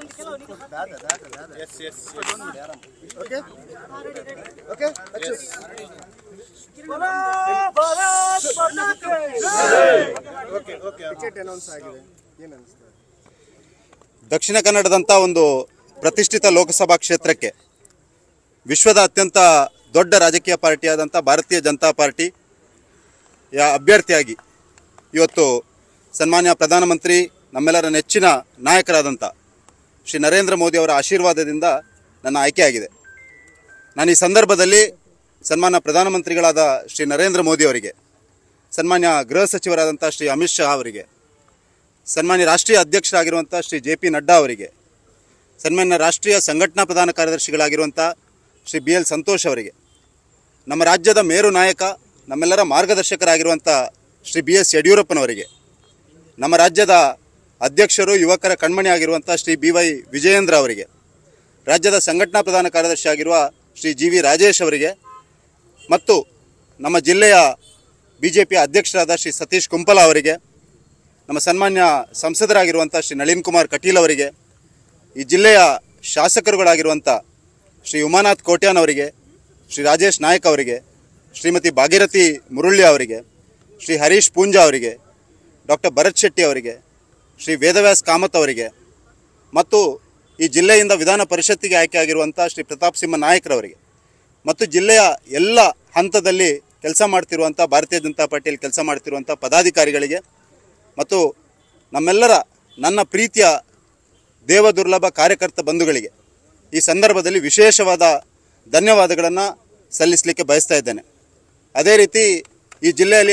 ದಕ್ಷಿಣ ಕನ್ನಡದಂಥ ಒಂದು ಪ್ರತಿಷ್ಠಿತ ಲೋಕಸಭಾ ಕ್ಷೇತ್ರಕ್ಕೆ ವಿಶ್ವದ ಅತ್ಯಂತ ದೊಡ್ಡ ರಾಜಕೀಯ ಪಾರ್ಟಿಯಾದಂಥ ಭಾರತೀಯ ಜನತಾ ಪಾರ್ಟಿಯ ಅಭ್ಯರ್ಥಿಯಾಗಿ ಇವತ್ತು ಸನ್ಮಾನ್ಯ ಪ್ರಧಾನಮಂತ್ರಿ ನಮ್ಮೆಲ್ಲರ ನೆಚ್ಚಿನ ನಾಯಕರಾದಂಥ ಶ್ರೀ ನರೇಂದ್ರ ಮೋದಿ ಅವರ ಆಶೀರ್ವಾದದಿಂದ ನನ್ನ ಆಯ್ಕೆಯಾಗಿದೆ. ನಾನು ಈ ಸಂದರ್ಭದಲ್ಲಿ ಸನ್ಮಾನ್ಯ ಪ್ರಧಾನಮಂತ್ರಿಗಳಾದ ಶ್ರೀ ನರೇಂದ್ರ ಮೋದಿ ಅವರಿಗೆ, ಸನ್ಮಾನ್ಯ ಗೃಹ ಸಚಿವರಾದಂಥ ಶ್ರೀ ಅಮಿತ್ ಶಾ ಅವರಿಗೆ, ಸನ್ಮಾನ್ಯ ರಾಷ್ಟ್ರೀಯ ಅಧ್ಯಕ್ಷರಾಗಿರುವಂಥ ಶ್ರೀ JP ನಡ್ಡಾ ಅವರಿಗೆ, ಸನ್ಮಾನ್ಯ ರಾಷ್ಟ್ರೀಯ ಸಂಘಟನಾ ಪ್ರಧಾನ ಕಾರ್ಯದರ್ಶಿಗಳಾಗಿರುವಂಥ ಶ್ರೀ BL ಸಂತೋಷ್ ಅವರಿಗೆ, ನಮ್ಮ ರಾಜ್ಯದ ಮೇರು ನಾಯಕ ನಮ್ಮೆಲ್ಲರ ಮಾರ್ಗದರ್ಶಕರಾಗಿರುವಂಥ ಶ್ರೀ BS ಯಡಿಯೂರಪ್ಪನವರಿಗೆ, ನಮ್ಮ ರಾಜ್ಯದ ಅಧ್ಯಕ್ಷರು ಯುವಕರ ಕಣ್ಮಣಿ ಆಗಿರುವಂಥ ಶ್ರೀ BY ವಿಜಯೇಂದ್ರ ಅವರಿಗೆ, ರಾಜ್ಯದ ಸಂಘಟನಾ ಪ್ರಧಾನ ಕಾರ್ಯದರ್ಶಿ ಆಗಿರುವ ಶ್ರೀ GV ರಾಜೇಶ್ ಅವರಿಗೆ ಮತ್ತು ನಮ್ಮ ಜಿಲ್ಲೆಯ BJP ಅಧ್ಯಕ್ಷರಾದ ಶ್ರೀ ಸತೀಶ್ ಕುಂಪಲ ಅವರಿಗೆ, ನಮ್ಮ ಸನ್ಮಾನ್ಯ ಸಂಸದರಾಗಿರುವಂಥ ಶ್ರೀ ನಳಿನ್ ಕುಮಾರ್ ಕಟೀಲ್ ಅವರಿಗೆ, ಈ ಜಿಲ್ಲೆಯ ಶಾಸಕರುಗಳಾಗಿರುವಂಥ ಶ್ರೀ ಉಮಾನಾಥ್ ಕೋಟ್ಯಾನ್ ಅವರಿಗೆ, ಶ್ರೀ ರಾಜೇಶ್ ನಾಯಕ್ ಅವರಿಗೆ, ಶ್ರೀಮತಿ ಭಾಗೀರಥಿ ಮುರುಳ್ಳಿ ಅವರಿಗೆ, ಶ್ರೀ ಹರೀಶ್ ಪೂಂಜಾ ಅವರಿಗೆ, ಡಾಕ್ಟರ್ ಭರತ್ ಶೆಟ್ಟಿ ಅವರಿಗೆ, ಶ್ರೀ ವೇದವ್ಯಾಸ್ ಕಾಮತ್ ಅವರಿಗೆ ಮತ್ತು ಈ ಜಿಲ್ಲೆಯಿಂದ ವಿಧಾನ ಪರಿಷತ್ತಿಗೆ ಆಯ್ಕೆಯಾಗಿರುವಂಥ ಶ್ರೀ ಪ್ರತಾಪ್ ಸಿಂಹ ನಾಯಕರವರಿಗೆ ಮತ್ತು ಜಿಲ್ಲೆಯ ಎಲ್ಲ ಹಂತದಲ್ಲಿ ಕೆಲಸ ಮಾಡ್ತಿರುವಂಥ ಭಾರತೀಯ ಜನತಾ ಪಾರ್ಟಿಯಲ್ಲಿ ಕೆಲಸ ಮಾಡ್ತಿರುವಂಥ ಪದಾಧಿಕಾರಿಗಳಿಗೆ ಮತ್ತು ನಮ್ಮೆಲ್ಲರ ನನ್ನ ಪ್ರೀತಿಯ ದೇವದುರ್ಲಭ ಕಾರ್ಯಕರ್ತ ಬಂಧುಗಳಿಗೆ ಈ ಸಂದರ್ಭದಲ್ಲಿ ವಿಶೇಷವಾದ ಧನ್ಯವಾದಗಳನ್ನು ಸಲ್ಲಿಸಲಿಕ್ಕೆ ಬಯಸ್ತಾ ಇದ್ದೇನೆ. ಅದೇ ರೀತಿ ಈ ಜಿಲ್ಲೆಯಲ್ಲಿ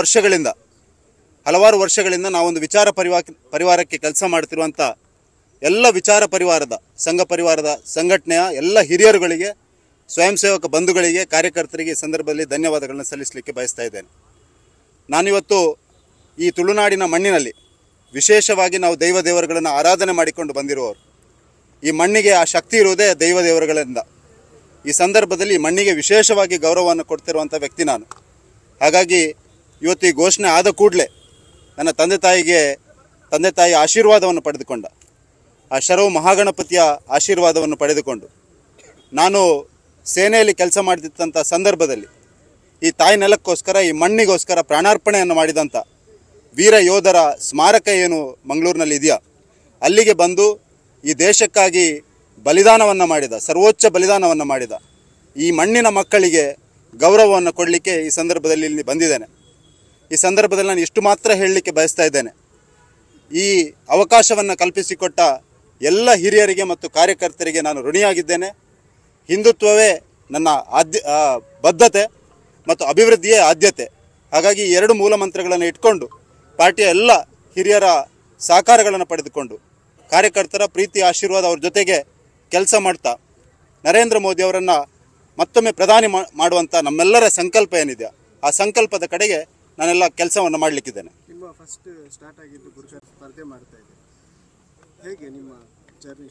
ಹಲವಾರು ವರ್ಷಗಳಿಂದ ನಾವೊಂದು ವಿಚಾರ ಪರಿವಾರಕ್ಕೆ ಕೆಲಸ ಮಾಡ್ತಿರುವಂಥ ಎಲ್ಲ ವಿಚಾರ ಪರಿವಾರದ ಸಂಘ ಪರಿವಾರದ ಸಂಘಟನೆಯ ಎಲ್ಲ ಹಿರಿಯರುಗಳಿಗೆ, ಸ್ವಯಂ ಸೇವಕ ಬಂಧುಗಳಿಗೆ, ಕಾರ್ಯಕರ್ತರಿಗೆ ಈ ಸಂದರ್ಭದಲ್ಲಿ ಧನ್ಯವಾದಗಳನ್ನು ಸಲ್ಲಿಸಲಿಕ್ಕೆ ಬಯಸ್ತಾ ಇದ್ದೇನೆ. ನಾನಿವತ್ತು ಈ ತುಳುನಾಡಿನ ಮಣ್ಣಿನಲ್ಲಿ ವಿಶೇಷವಾಗಿ ನಾವು ದೇವರುಗಳನ್ನು ಆರಾಧನೆ ಮಾಡಿಕೊಂಡು ಬಂದಿರುವವರು. ಈ ಮಣ್ಣಿಗೆ ಆ ಶಕ್ತಿ ಇರುವುದೇ ದೇವರುಗಳಿಂದ. ಈ ಸಂದರ್ಭದಲ್ಲಿ ಈ ಮಣ್ಣಿಗೆ ವಿಶೇಷವಾಗಿ ಗೌರವವನ್ನು ಕೊಡ್ತಿರುವಂಥ ವ್ಯಕ್ತಿ ನಾನು. ಹಾಗಾಗಿ ಇವತ್ತು ಈ ಘೋಷಣೆ ಆದ ಕೂಡಲೇ ನನ್ನ ತಂದೆ ತಾಯಿ ಆಶೀರ್ವಾದವನ್ನು ಪಡೆದುಕೊಂಡ, ಆ ಶರವು ಮಹಾಗಣಪತಿಯ ಆಶೀರ್ವಾದವನ್ನು ಪಡೆದುಕೊಂಡು ನಾನು ಸೇನೆಯಲ್ಲಿ ಕೆಲಸ ಮಾಡ್ತಿದ್ದಂಥ ಸಂದರ್ಭದಲ್ಲಿ ಈ ತಾಯಿ ನೆಲಕ್ಕೋಸ್ಕರ, ಈ ಮಣ್ಣಿಗೋಸ್ಕರ ಪ್ರಾಣಾರ್ಪಣೆಯನ್ನು ಮಾಡಿದಂಥ ವೀರ ಯೋಧರ ಸ್ಮಾರಕ ಏನು ಮಂಗಳೂರಿನಲ್ಲಿ ಇದೆಯಾ, ಅಲ್ಲಿಗೆ ಬಂದು ಈ ದೇಶಕ್ಕಾಗಿ ಬಲಿದಾನವನ್ನು ಮಾಡಿದ, ಸರ್ವೋಚ್ಚ ಬಲಿದಾನವನ್ನು ಮಾಡಿದ ಈ ಮಣ್ಣಿನ ಮಕ್ಕಳಿಗೆ ಗೌರವವನ್ನು ಕೊಡಲಿಕ್ಕೆ ಈ ಸಂದರ್ಭದಲ್ಲಿ ಇಲ್ಲಿ ಬಂದಿದ್ದೇನೆ. ಈ ಸಂದರ್ಭದಲ್ಲಿ ನಾನು ಇಷ್ಟು ಮಾತ್ರ ಹೇಳಲಿಕ್ಕೆ ಬಯಸ್ತಾ ಇದ್ದೇನೆ. ಈ ಅವಕಾಶವನ್ನು ಕಲ್ಪಿಸಿಕೊಟ್ಟ ಎಲ್ಲ ಹಿರಿಯರಿಗೆ ಮತ್ತು ಕಾರ್ಯಕರ್ತರಿಗೆ ನಾನು ಋಣಿಯಾಗಿದ್ದೇನೆ. ಹಿಂದುತ್ವವೇ ನನ್ನ ಬದ್ಧತೆ ಮತ್ತು ಅಭಿವೃದ್ಧಿಯೇ ಆದ್ಯತೆ. ಹಾಗಾಗಿ ಈ ಎರಡು ಮೂಲ ಮಂತ್ರಗಳನ್ನು ಇಟ್ಕೊಂಡು ಪಾರ್ಟಿಯ ಎಲ್ಲ ಹಿರಿಯರ ಸಹಕಾರಗಳನ್ನು ಪಡೆದುಕೊಂಡು ಕಾರ್ಯಕರ್ತರ ಪ್ರೀತಿ ಆಶೀರ್ವಾದ ಅವ್ರ ಜೊತೆಗೆ ಕೆಲಸ ಮಾಡ್ತಾ ನರೇಂದ್ರ ಮೋದಿ ಅವರನ್ನು ಮತ್ತೊಮ್ಮೆ ಪ್ರಧಾನಿ ಮಾಡುವಂಥ ನಮ್ಮೆಲ್ಲರ ಸಂಕಲ್ಪ ಏನಿದೆ ಆ ಸಂಕಲ್ಪದ ಕಡೆಗೆ ನಾನೆಲ್ಲ ಕೆಲಸವನ್ನು ಮಾಡಲಿಕ್ಕಿದ್ದೇನೆ. ನಿಮ್ಮ ಫಸ್ಟ್ ಸ್ಟಾರ್ಟ್ ಆಗಿದ್ದು ಪುರುಷರ ಸ್ಪರ್ಧೆ ಮಾಡ್ತಾ ಇದೆ, ಹೇಗೆ ನಿಮ್ಮ ಜರ್ನಿ?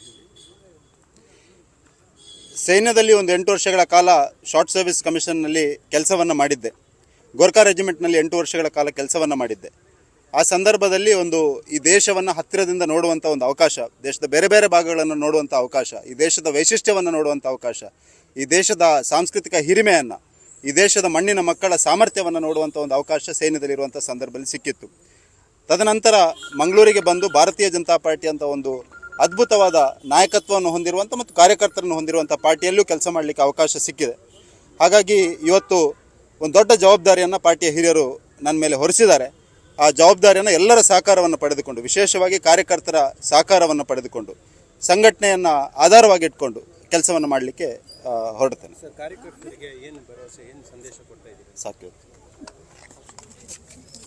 ಸೈನ್ಯದಲ್ಲಿ ಒಂದು 8 ವರ್ಷಗಳ ಕಾಲ ಶಾರ್ಟ್ ಸರ್ವಿಸ್ ಕಮಿಷನ್ನಲ್ಲಿ ಕೆಲಸವನ್ನು ಮಾಡಿದ್ದೆ. ಗೋರ್ಖಾ ರೆಜಿಮೆಂಟ್ನಲ್ಲಿ 8 ವರ್ಷಗಳ ಕಾಲ ಕೆಲಸವನ್ನು ಮಾಡಿದ್ದೆ. ಆ ಸಂದರ್ಭದಲ್ಲಿ ಈ ದೇಶವನ್ನು ಹತ್ತಿರದಿಂದ ನೋಡುವಂಥ ಒಂದು ಅವಕಾಶ, ದೇಶದ ಬೇರೆ ಬೇರೆ ಭಾಗಗಳನ್ನು ನೋಡುವಂಥ ಅವಕಾಶ, ಈ ದೇಶದ ವೈಶಿಷ್ಟ್ಯವನ್ನು ನೋಡುವಂಥ ಅವಕಾಶ, ಈ ದೇಶದ ಸಾಂಸ್ಕೃತಿಕ ಹಿರಿಮೆಯನ್ನು, ಈ ದೇಶದ ಮಣ್ಣಿನ ಮಕ್ಕಳ ಸಾಮರ್ಥ್ಯವನ್ನು ನೋಡುವಂಥ ಒಂದು ಅವಕಾಶ ಸೈನ್ಯದಲ್ಲಿರುವಂಥ ಸಂದರ್ಭದಲ್ಲಿ ಸಿಕ್ಕಿತ್ತು. ತದನಂತರ ಮಂಗಳೂರಿಗೆ ಬಂದು ಭಾರತೀಯ ಜನತಾ ಪಾರ್ಟಿ ಅಂತ ಒಂದು ಅದ್ಭುತವಾದ ನಾಯಕತ್ವವನ್ನು ಹೊಂದಿರುವಂಥ ಮತ್ತು ಕಾರ್ಯಕರ್ತರನ್ನು ಹೊಂದಿರುವಂಥ ಪಾರ್ಟಿಯಲ್ಲೂ ಕೆಲಸ ಮಾಡಲಿಕ್ಕೆ ಅವಕಾಶ ಸಿಕ್ಕಿದೆ. ಹಾಗಾಗಿ ಇವತ್ತು ಒಂದು ದೊಡ್ಡ ಜವಾಬ್ದಾರಿಯನ್ನು ಪಾರ್ಟಿಯ ಹಿರಿಯರು ನನ್ನ ಮೇಲೆ ಹೊರಿಸಿದ್ದಾರೆ. ಆ ಜವಾಬ್ದಾರಿಯನ್ನು ಎಲ್ಲರ ಸಹಕಾರವನ್ನು ಪಡೆದುಕೊಂಡು, ವಿಶೇಷವಾಗಿ ಕಾರ್ಯಕರ್ತರ ಸಹಕಾರವನ್ನು ಪಡೆದುಕೊಂಡು, ಸಂಘಟನೆಯನ್ನು ಆಧಾರವಾಗಿ ಇಟ್ಕೊಂಡು ಕೆಲಸವನ್ನು ಮಾಡಲಿಕ್ಕೆ ಹೊರಡ್ತೇನೆ. ಕಾರ್ಯಕರ್ತರಿಗೆ ಏನು ಭರವಸೆ, ಏನು ಸಂದೇಶ ಕೊಡ್ತಾ ಇದ್ದೀರಿ? ಸಾಕು.